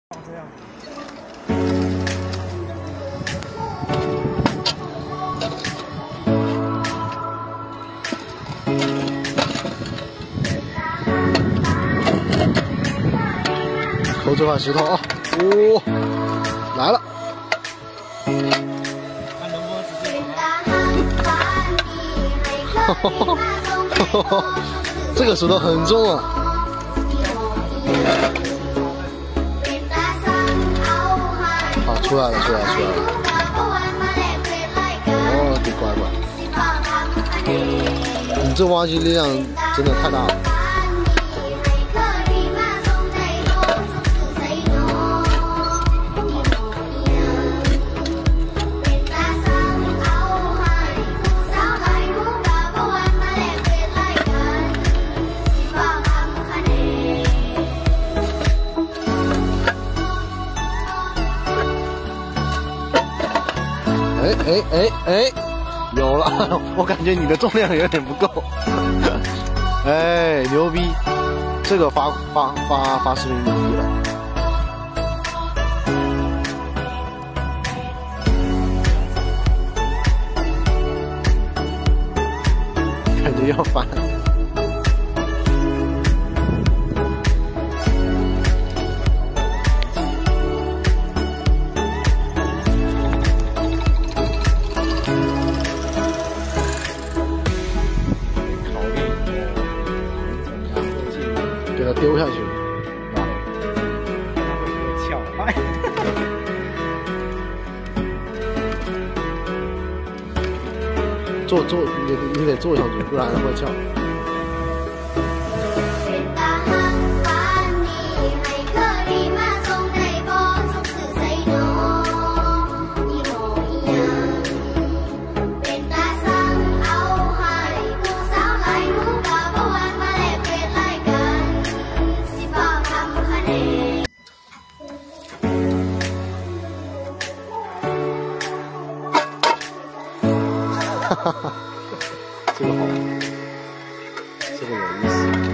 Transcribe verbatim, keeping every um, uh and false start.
这样。 投这块石头啊！哦，来了。 看能不能直接把它。这个石头很重啊！好，出来了，出来了，出来了！哦，你乖乖，你这挖机力量真的太大了。 哎哎哎哎，有了！我感觉你的重量有点不够。哎，牛逼！这个发发发发视频牛逼了。感觉要翻。 给它丢下去，啊！ 巧卖。 坐坐，你你得坐上去，不然它会翘。哈哈，这个好，这个有意思。